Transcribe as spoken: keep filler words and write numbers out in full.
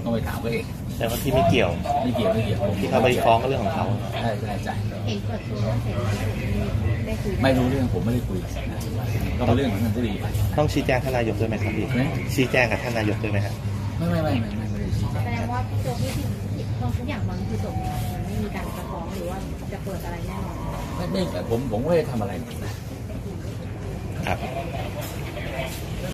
ต้องไปถามเขาเองแต่ว่าที่ไม่เกี่ยวไม่เกี่ยวไม่เกี่ยวที่เขาไปฟ้องก็เรื่องของเขาใช่ใช่ใช่เห็นเปิดตัวว่าเสร็จได้คุยไม่รู้เรื่องผมไม่ได้คุยก็เป็นเรื่องของท่านผู้ดีต้องชี้แจงท่านนายกด้วยไหมครับพี่ชี้แจงกับท่านนายกด้วยไหมครับไม่ไม่ไม่ไม่ไม่ได้ชี้แจงแสดงว่าตัวพี่ที่ทุกอย่างมันคือจบแล้วมันไม่มีการจะฟ้องหรือว่าจะเปิดอะไรแน่นอนไม่ไม่ผมผมไม่ได้ทำอะไรนะครับ